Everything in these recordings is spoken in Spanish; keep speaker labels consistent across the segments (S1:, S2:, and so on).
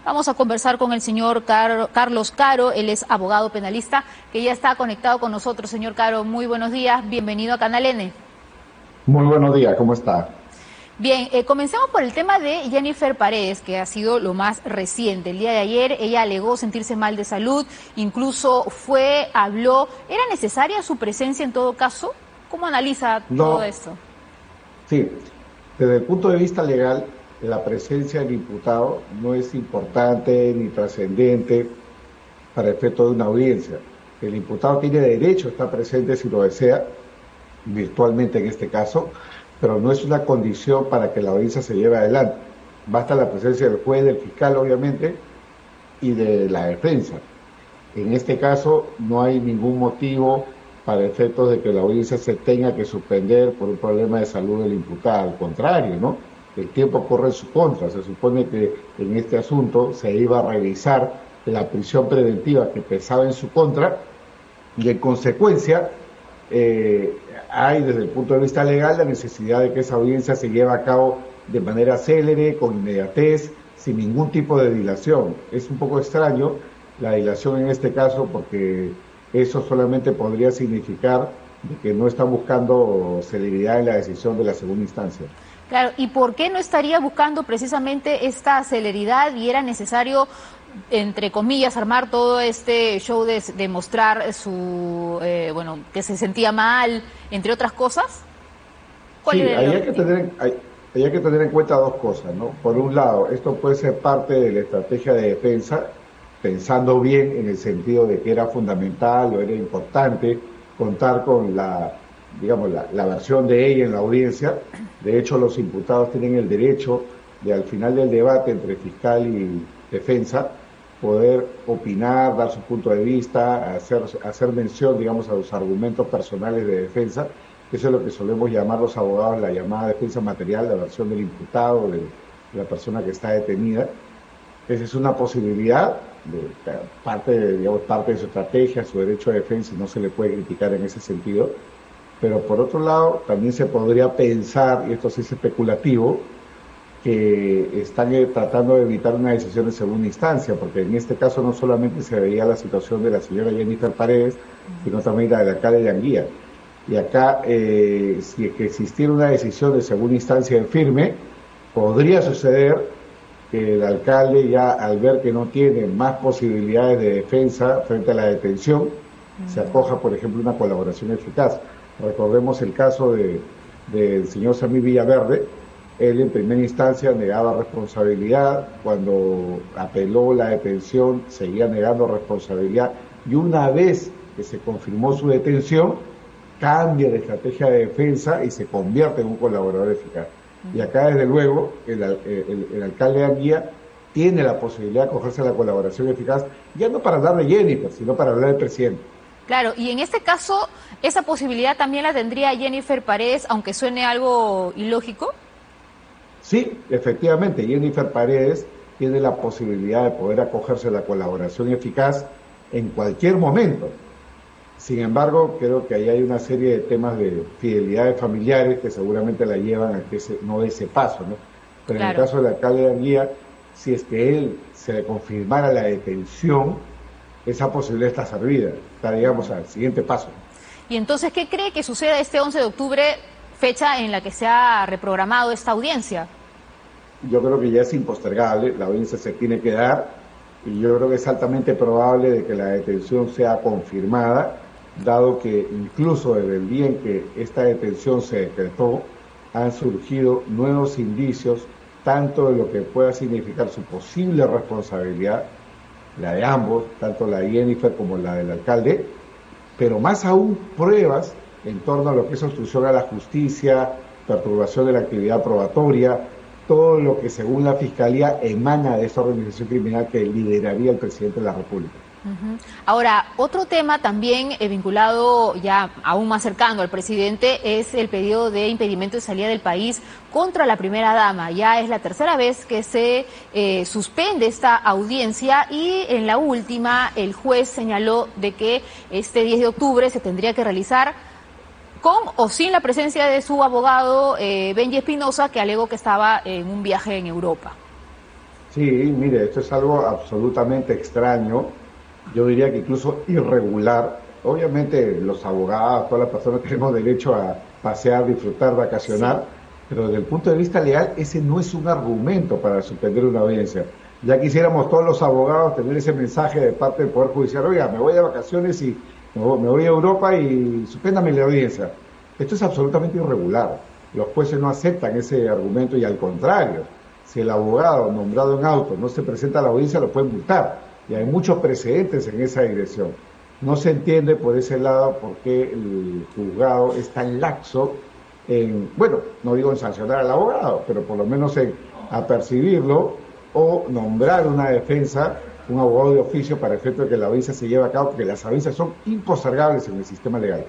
S1: Vamos a conversar con el señor Carlos Caro, él es abogado penalista, que ya está conectado con nosotros. Señor Caro, muy buenos días, bienvenido a Canal N.
S2: Muy buenos días, ¿cómo está?
S1: Bien, comencemos por el tema de Jennifer Paredes, que ha sido lo más reciente. El día de ayer ella alegó sentirse mal de salud, incluso habló. ¿Era necesaria su presencia en todo caso? ¿Cómo analiza todo
S2: No,
S1: esto?
S2: sí, desde el punto de vista legal, la presencia del imputado no es importante ni trascendente para efecto de una audiencia. El imputado tiene derecho a estar presente si lo desea, virtualmente en este caso, pero no es una condición para que la audiencia se lleve adelante. Basta la presencia del juez, del fiscal, obviamente, y de la defensa. En este caso, no hay ningún motivo para efectos de que la audiencia se tenga que suspender por un problema de salud del imputado. Al contrario, ¿no? El tiempo corre en su contra. Se supone que en este asunto se iba a revisar la prisión preventiva que pesaba en su contra y en consecuencia hay desde el punto de vista legal la necesidad de que esa audiencia se lleve a cabo de manera célere, con inmediatez, sin ningún tipo de dilación. Es un poco extraño la dilación en este caso porque eso solamente podría significar de que no están buscando celeridad en la decisión de la segunda instancia.
S1: Claro, ¿y por qué no estaría buscando precisamente esta celeridad y era necesario, entre comillas, armar todo este show de mostrar que se sentía mal, entre otras cosas? ¿Cuál
S2: Sí,
S1: era el objetivo?
S2: hay que tener en cuenta dos cosas, ¿no? Por un lado, esto puede ser parte de la estrategia de defensa, pensando bien en el sentido de que era fundamental o era importante contar con la versión de ella en la audiencia. De hecho, los imputados tienen el derecho de, al final del debate entre fiscal y defensa, poder opinar, dar su punto de vista, hacer mención, digamos, a los argumentos personales de defensa. Eso es lo que solemos llamar los abogados la llamada defensa material, la versión del imputado, de la persona que está detenida. Esa es una posibilidad, parte de su estrategia, su derecho a defensa, y no se le puede criticar en ese sentido. Pero por otro lado, también se podría pensar, y esto sí es especulativo, que están tratando de evitar una decisión de segunda instancia, porque en este caso no solamente se veía la situación de la señora Jennifer Paredes, sino también la del alcalde de Anguía. Y acá, si es que existiera una decisión de segunda instancia en firme, podría suceder que el alcalde, ya al ver que no tiene más posibilidades de defensa frente a la detención, se acoja, por ejemplo, a una colaboración eficaz. Recordemos el caso del señor Samir Villaverde. Él en primera instancia negaba responsabilidad, cuando apeló la detención seguía negando responsabilidad, y una vez que se confirmó su detención, cambia de estrategia de defensa y se convierte en un colaborador eficaz. Y acá, desde luego, el alcalde de Anguía tiene la posibilidad de acogerse a la colaboración eficaz, ya no para hablar de Jennifer, sino para hablar del presidente.
S1: Claro, y en este caso, ¿esa posibilidad también la tendría Jennifer Paredes, aunque suene algo ilógico?
S2: Sí, efectivamente, Jennifer Paredes tiene la posibilidad de poder acogerse a la colaboración eficaz en cualquier momento. Sin embargo, creo que ahí hay una serie de temas de fidelidades familiares que seguramente la llevan a que no dé ese paso, ¿no? Pero en el
S1: Claro.
S2: caso del alcalde de Anguía, si es que él se le confirmara la detención, esa posibilidad está servida, está, digamos, al siguiente paso.
S1: Y entonces, ¿qué cree que suceda este 11 de octubre, fecha en la que se ha reprogramado esta audiencia?
S2: Yo creo que ya es impostergable, la audiencia se tiene que dar, y yo creo que es altamente probable de que la detención sea confirmada, dado que incluso desde el día en que esta detención se decretó, han surgido nuevos indicios, tanto de lo que pueda significar su posible responsabilidad, la de ambos, tanto la de Jennifer como la del alcalde, pero más aún pruebas en torno a lo que es obstrucción a la justicia, perturbación de la actividad probatoria, todo lo que según la Fiscalía emana de esta organización criminal que lideraría el presidente de la República.
S1: Ahora, otro tema también vinculado ya aún más cercano al presidente es el pedido de impedimento de salida del país contra la primera dama. Ya es la tercera vez que se suspende esta audiencia y en la última el juez señaló de que este 10 de octubre se tendría que realizar con o sin la presencia de su abogado Benji Espinosa, que alegó que estaba en un viaje en Europa.
S2: Sí, mire, esto es algo absolutamente extraño, yo diría que incluso irregular. Obviamente los abogados, todas las personas tenemos derecho a pasear, disfrutar,
S1: Sí.
S2: vacacionar, pero desde el punto de vista legal ese no es un argumento para suspender una audiencia. Ya quisiéramos todos los abogados tener ese mensaje de parte del Poder Judicial: oiga, me voy de vacaciones y me voy a Europa y suspéndame la audiencia. Esto es absolutamente irregular. Los jueces no aceptan ese argumento y al contrario, si el abogado nombrado en auto no se presenta a la audiencia, lo pueden multar. Y hay muchos precedentes en esa dirección. No se entiende por ese lado por qué el juzgado es tan laxo en, bueno, no digo en sancionar al abogado, pero por lo menos en apercibirlo o nombrar una defensa, un abogado de oficio para efecto de que la audiencia se lleve a cabo, porque las audiencias son impostergables en el sistema legal.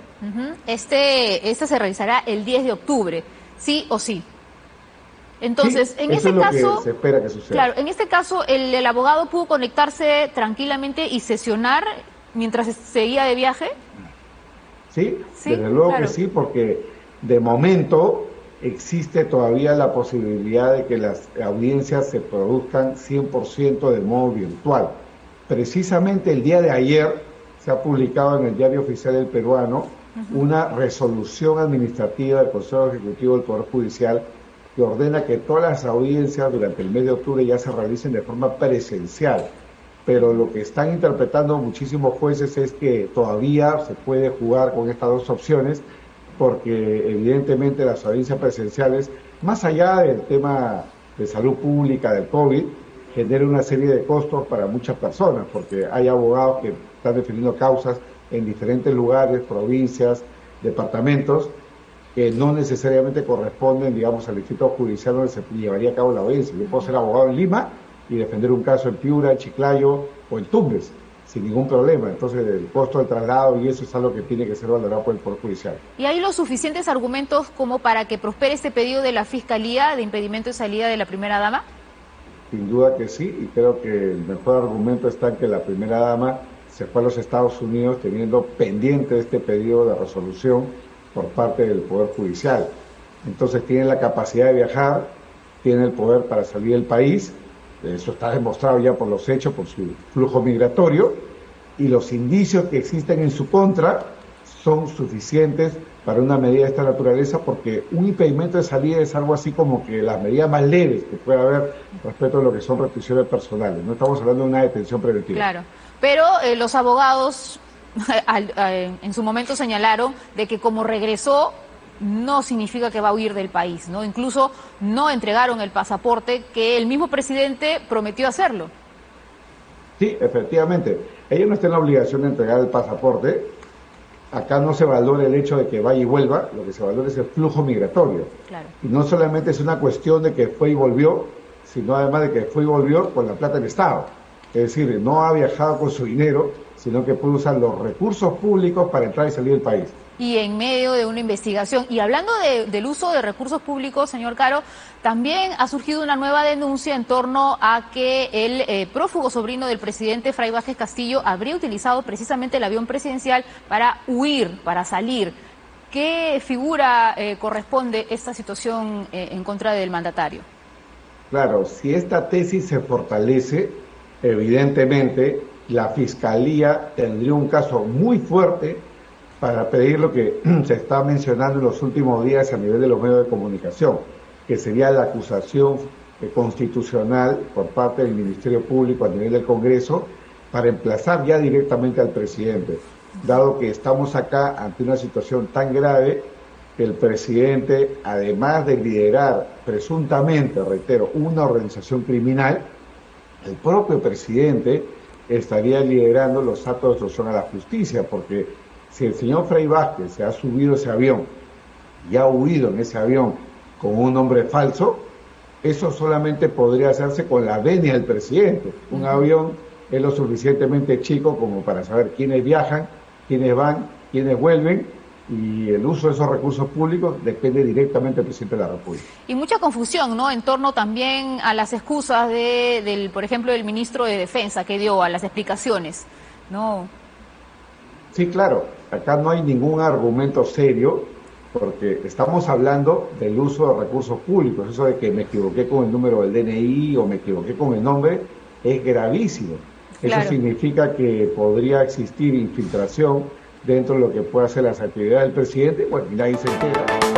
S1: Este se realizará el 10 de octubre, sí o sí.
S2: Sí,
S1: Entonces, en
S2: eso es
S1: ese
S2: lo que
S1: caso,
S2: se espera que suceda.
S1: claro, en este caso el abogado pudo conectarse tranquilamente y sesionar mientras seguía de viaje.
S2: Sí,
S1: Sí,
S2: desde luego que
S1: claro.
S2: sí, porque de momento existe todavía la posibilidad de que las audiencias se produzcan 100% de modo virtual. Precisamente el día de ayer se ha publicado en el Diario Oficial del Peruano una resolución administrativa del Consejo Ejecutivo del Poder Judicial que ordena que todas las audiencias durante el mes de octubre ya se realicen de forma presencial, pero lo que están interpretando muchísimos jueces es que todavía se puede jugar con estas dos opciones, porque evidentemente las audiencias presenciales, más allá del tema de salud pública, del COVID, genera una serie de costos para muchas personas, porque hay abogados que están definiendo causas en diferentes lugares, provincias, departamentos, que no necesariamente corresponden, digamos, al distrito judicial donde se llevaría a cabo la audiencia. Yo puedo ser abogado en Lima y defender un caso en Piura, en Chiclayo o en Tumbes, sin ningún problema. Entonces, el costo del traslado y eso es algo que tiene que ser valorado por el Poder Judicial.
S1: ¿Y hay los suficientes argumentos como para que prospere este pedido de la Fiscalía de impedimento de salida de la primera dama?
S2: Sin duda que sí, y creo que el mejor argumento está en que la primera dama se fue a los Estados Unidos teniendo pendiente este pedido de resolución por parte del Poder Judicial. Entonces tiene la capacidad de viajar, tiene el poder para salir del país, eso está demostrado ya por los hechos, por su flujo migratorio, y los indicios que existen en su contra son suficientes para una medida de esta naturaleza, porque un impedimento de salida es algo así como que las medidas más leves que puede haber respecto a lo que son restricciones personales. No estamos hablando de una detención preventiva.
S1: Claro, pero los abogados en su momento señalaron de que como regresó no significa que va a huir del país, ¿no? Incluso no entregaron el pasaporte que el mismo presidente prometió hacerlo.
S2: Sí, efectivamente. Ella no está en la obligación de entregar el pasaporte. Acá no se valora el hecho de que vaya y vuelva, lo que se valora es el flujo migratorio.
S1: Claro.
S2: Y no solamente es una cuestión de que fue y volvió, sino además de que fue y volvió con la plata del Estado. Es decir, no ha viajado con su dinero, sino que puede usar los recursos públicos para entrar y salir del país.
S1: Y en medio de una investigación. Y hablando del uso de recursos públicos, señor Caro, también ha surgido una nueva denuncia en torno a que el prófugo sobrino del presidente Fray Vázquez Castillo habría utilizado precisamente el avión presidencial para huir, para salir. ¿Qué figura corresponde esta situación en contra del mandatario?
S2: Claro, si esta tesis se fortalece, evidentemente la Fiscalía tendría un caso muy fuerte para pedir lo que se está mencionando en los últimos días a nivel de los medios de comunicación, que sería la acusación constitucional por parte del Ministerio Público a nivel del Congreso para emplazar ya directamente al presidente, dado que estamos acá ante una situación tan grave que el presidente, además de liderar presuntamente, reitero, una organización criminal, el propio presidente estaría liderando los actos de obstrucción a la justicia, porque si el señor Fray Vázquez se ha subido ese avión y ha huido en ese avión con un nombre falso, eso solamente podría hacerse con la venia del presidente. Un avión es lo suficientemente chico como para saber quiénes viajan, quiénes van, quiénes vuelven, y el uso de esos recursos públicos depende directamente del presidente de la República.
S1: Y mucha confusión, ¿no? En torno también a las excusas por ejemplo, del ministro de Defensa que dio, a las explicaciones, ¿no?
S2: Sí, claro, acá no hay ningún argumento serio porque estamos hablando del uso de recursos públicos. Eso de que me equivoqué con el número del DNI o me equivoqué con el nombre es gravísimo. Eso
S1: Claro.
S2: significa que podría existir infiltración dentro de lo que pueda ser las actividades del presidente, bueno, y nadie se entera.